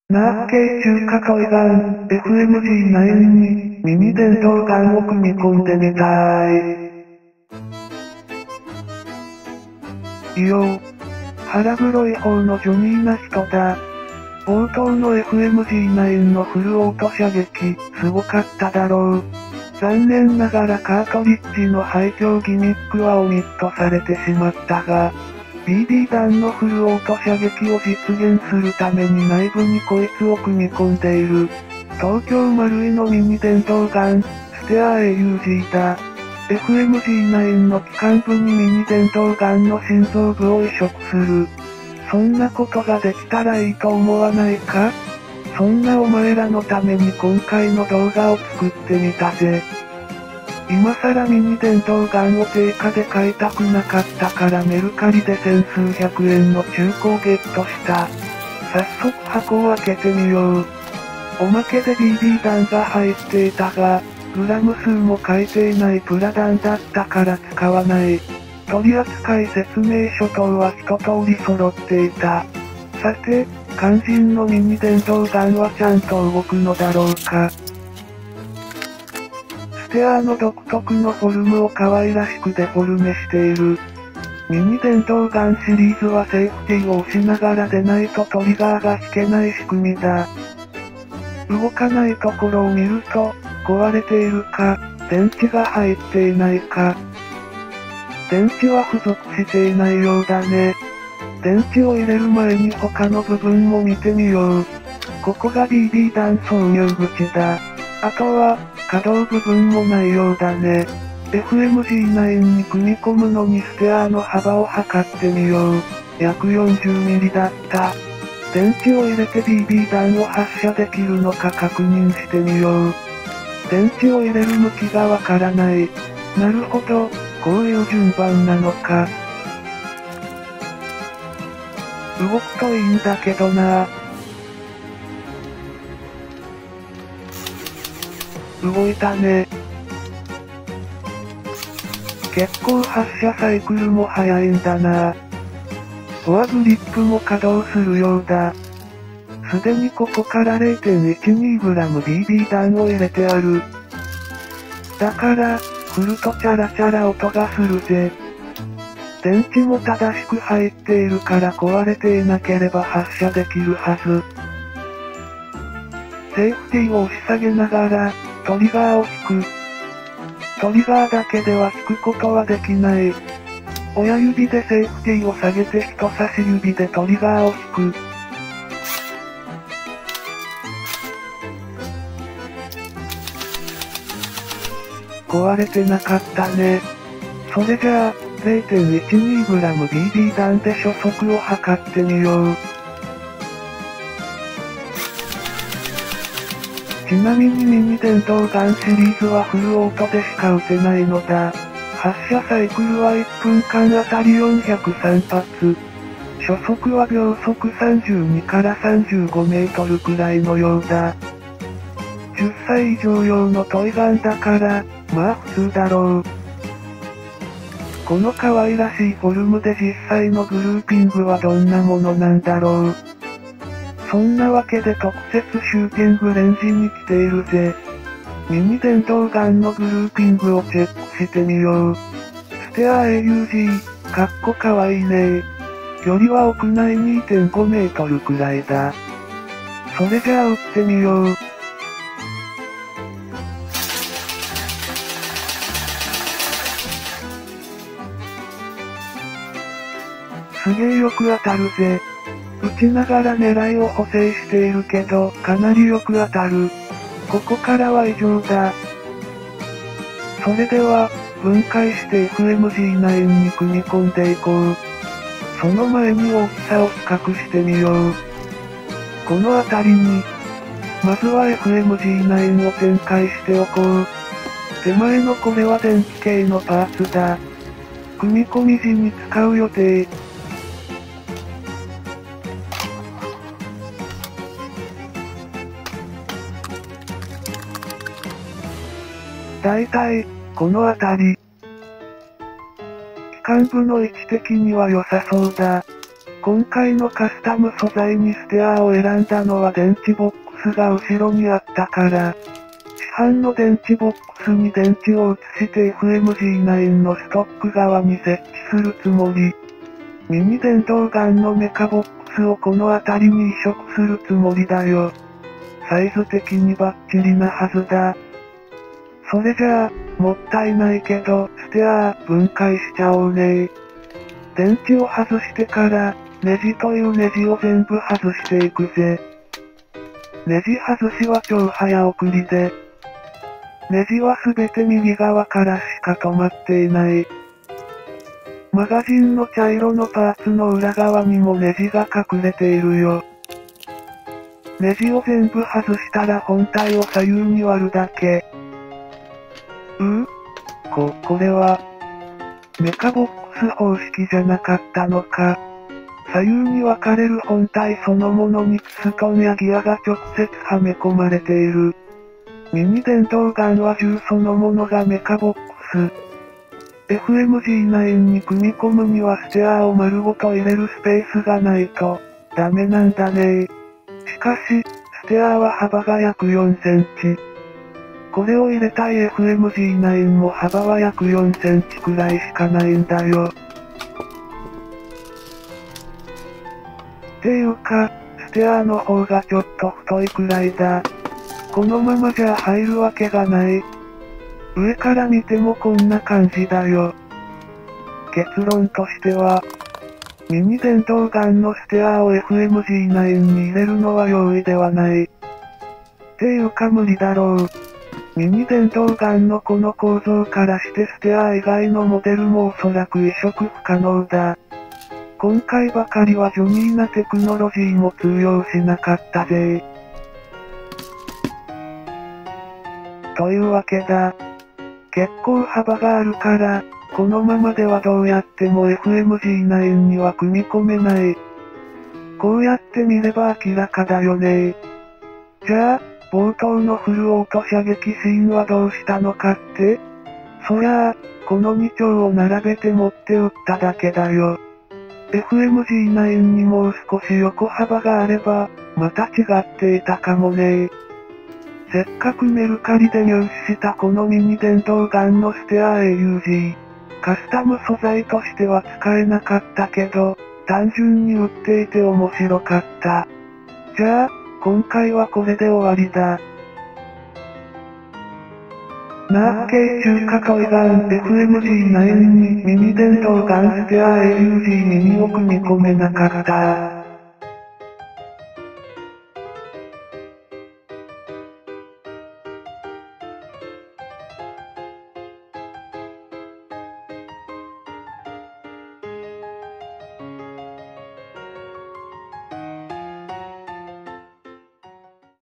ナース系中華トイガン、FMG9 に、ミニ電動ガンを組み込んでみたーい。よー。腹黒い方のジョニーな人だ。冒頭の FMG9 のフルオート射撃、すごかっただろう。残念ながらカートリッジの廃墟ギミックはオミットされてしまったが、BB 弾のフルオート射撃を実現するために内部にこいつを組み込んでいる。東京マルイのミニ電動ガン、ステア AUG だ。FMG9 の機関部にミニ電動ガンの心臓部を移植する。そんなことができたらいいと思わないか？そんなお前らのために今回の動画を作ってみたぜ。今更ミニ電動ガンを定価で買いたくなかったからメルカリで千数百円の中古をゲットした。早速箱を開けてみよう。おまけで BB 弾が入っていたが、グラム数も書いていないプラ弾だったから使わない。取扱説明書等は一通り揃っていた。さて、肝心のミニ電動ガンはちゃんと動くのだろうか。ステアの独特のフォルムを可愛らしくデフォルメしている。ミニ電動ガンシリーズはセーフティーを押しながらでないとトリガーが引けない仕組みだ。動かないところを見ると、壊れているか、電池が入っていないか。電池は付属していないようだね。電池を入れる前に他の部分も見てみよう。ここが BB 弾挿入口だ。あとは、可動部分もないようだね。FMG9 に組み込むのにステアの幅を測ってみよう。約 40mm だった。電池を入れて BB 弾を発射できるのか確認してみよう。電池を入れる向きがわからない。なるほど、こういう順番なのか。動くといいんだけどな。動いたね。結構発射サイクルも早いんだな。フォアグリップも稼働するようだ。すでにここから 0.12g BB 弾を入れてある。だから、振るとチャラチャラ音がするぜ。電池も正しく入っているから壊れていなければ発射できるはず。セーフティーを押し下げながら、トリガーを引く。トリガーだけでは引くことはできない。親指でセーフティーを下げて人差し指でトリガーを引く。壊れてなかったね。それじゃあ、0.12g BB 弾で初速を測ってみよう。ちなみにミニ電動ガンシリーズはフルオートでしか撃てないのだ。発射サイクルは1分間あたり403発。初速は秒速32から35メートルくらいのようだ。10歳以上用のトイガンだから、まあ普通だろう。この可愛らしいフォルムで実際のグルーピングはどんなものなんだろう。そんなわけで特設シューティングレンジに来ているぜ。ミニ電動ガンのグルーピングをチェックしてみよう。ステア AUG、かっこかわいいね。距離は屋内 2.5 メートルくらいだ。それじゃあ撃ってみよう。すげえよく当たるぜ。撃ちながら狙いを補正しているけど、かなりよく当たる。ここからは異常だ。それでは、分解して FMG9 に組み込んでいこう。その前に大きさを比較してみよう。この辺りに、まずは FMG9 を展開しておこう。手前のこれは電気系のパーツだ。組み込み時に使う予定。だいたい、この辺り。機関部の位置的には良さそうだ。 今回のカスタム素材にステアーを選んだのは電池ボックスが後ろにあったから。市販の電池ボックスに電池を移して FMG9 のストック側に設置するつもり。ミニ電動ガンのメカボックスをこの辺りに移植するつもりだよ。サイズ的にバッチリなはずだ。それじゃあ、もったいないけど、ステアー分解しちゃおうね。電池を外してから、ネジというネジを全部外していくぜ。ネジ外しは超早送りで。ネジはすべて右側からしか止まっていない。マガジンの茶色のパーツの裏側にもネジが隠れているよ。ネジを全部外したら本体を左右に割るだけ。これは、メカボックス方式じゃなかったのか。左右に分かれる本体そのものにピストンやギアが直接はめ込まれている。ミニ電動ガンは銃そのものがメカボックス。FMG9 に組み込むにはステアーを丸ごと入れるスペースがないと、ダメなんだね。しかし、ステアーは幅が約4センチ。これを入れたい FMG9 も幅は約4センチくらいしかないんだよ。っていうか、ステアーの方がちょっと太いくらいだ。このままじゃ入るわけがない。上から見てもこんな感じだよ。結論としては、ミニ電動ガンのステアーを FMG9 に入れるのは容易ではない。っていうか無理だろう。ミニ電動ガンのこの構造からしてステアー以外のモデルもおそらく移植不可能だ。今回ばかりはジョニーなテクノロジーも通用しなかったぜ。というわけだ。結構幅があるから、このままではどうやっても FMG9 には組み込めない。こうやって見れば明らかだよね。じゃあ、冒頭のフルオート射撃シーンはどうしたのかって？そりゃあ、この2丁を並べて持って撃っただけだよ。FMG9 にもう少し横幅があれば、また違っていたかもね。せっかくメルカリで入手したこのミニ電動ガンのステアー AUG。カスタム素材としては使えなかったけど、単純に売っていて面白かった。じゃあ、今回はこれで終わりだ。ナー系中華トイガン FMG9 にミニ電動ガンステアー AUG ミニを組み込めなかった。